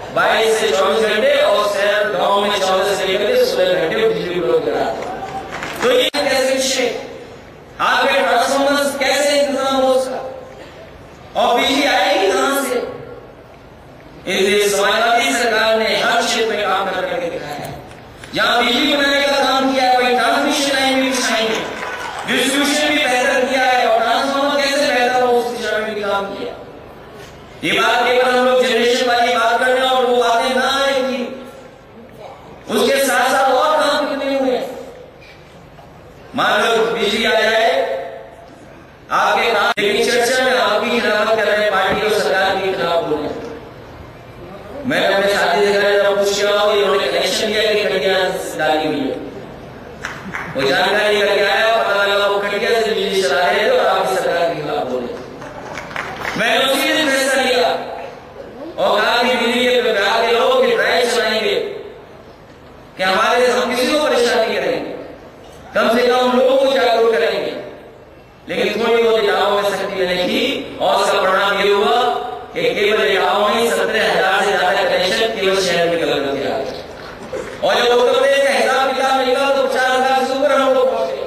22 से 24 घंटे और शहर गांव में 14 से लेकर 16 घंटे बिजली उपलब्ध करा। तो ये कैसे विषय, आपके ट्रांसफॉर्मर कैसे इंतजाम हो उसका, और बिजली आएगी कहां से? इसलिए समाजवादी सरकार ने हर क्षेत्र में काम करके दिखाया है। जहां बिजली बनाने का काम किया है वही ट्रांसमिशन लाइन भी बिछाई है, डिस्ट्रीब्यूशन भी बेहतर किया है, और ट्रांसफॉर्मर कैसे बेहतर हो उस दिशा में भी काम किया। ये बात केवल हम लोग जनरेशन वाली बात कर रहे हैं और वो बातें ना आएगी, उसके साथ साथ और काम कितने हुए। मान लो बिजली आ जाए आपके काम, लेकिन चर्चा में आप भी खिलाफत कर रहे हैं, पार्टी और सरकार के खिलाफ बोल रहे हैं। मैंने अपने साथी से कहा पूछा उन्होंने कनेक्शन दिया कि खटिया डाली हुई है, वो जानकारी करके आया, पता लगा वो खटिया से बिजली चला रहे थे और आप सरकार के खिलाफ बोले। मैंने उसी दिन फैसला लिया और कहा कि बिजली के विभाग के लोग ड्राइव चलाएंगे कि हमारे हम किसी को परेशान नहीं करेंगे, कम से कम लोगों को जागरूक करेंगे। लेकिन थोड़ी बहुत इलाकों में शक्ति मैंने की और उसका परिणाम ये हुआ कि केवल इलाकों में 17,000 से ज्यादा कनेक्शन केवल शहर में गलत हो गया, और जब उत्तर प्रदेश का हिसाब किताब निकला तो 4,000 से ऊपर हम लोग पहुंचे।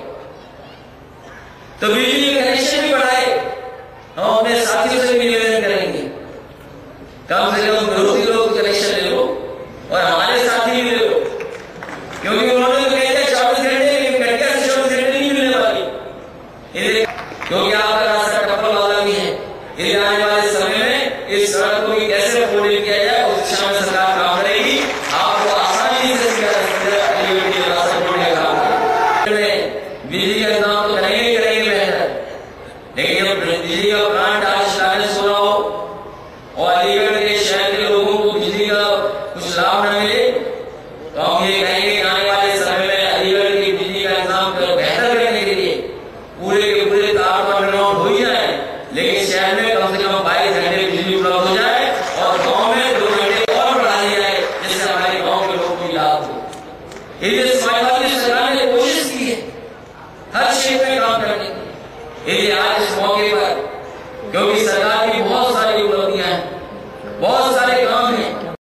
तो बिजली कनेक्शन भी बढ़ाए, हम अपने साथियों से भी निवेदन करेंगे कम से कम विरोधी लोग कनेक्शन ले लो और हमारे साथी भी ले लो, क्योंकि उन्होंने तो कहते हैं 24 घंटे, लेकिन घटिया से 24 घंटे नहीं मिलने वाली, क्योंकि आपका रास्ता टप्पल वाला भी है। इसलिए आने वाले समय में इस सड़क को कैसे पूर्ण किया जाए उस दिशा में सरकार काम करेगी। आपको आसानी से बिजली का इंतजाम तो करेंगे ही करेंगे बेहतर, लेकिन जब बिजली का प्लांट आज स्टार्ट हो रहा हो और अलीगढ़ के शहर के लोगों को बिजली का कुछ लाभ न मिले तो हम ये कहेंगे कि आने वाले समय में अलीगढ़ की बिजली का इंतजाम बेहतर करने के लिए पूरे के पूरे तार अंडरग्राउंड हो ही जाए, लेकिन शहर में कम से कम 22 घंटे बिजली उपलब्ध हो जाए और गांव में 2 घंटे और बढ़ा दिया जाए, जिससे हमारे गांव के लोगों को लाभ हो। इसलिए समाजवादी सरकार ने कोशिश की है हर क्षेत्र में काम करने की। इसलिए आज इस मौके पर, क्योंकि सरकार की